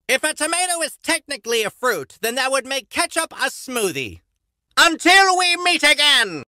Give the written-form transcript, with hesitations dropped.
If a tomato is technically a fruit, then that would make ketchup a smoothie. Until we meet again!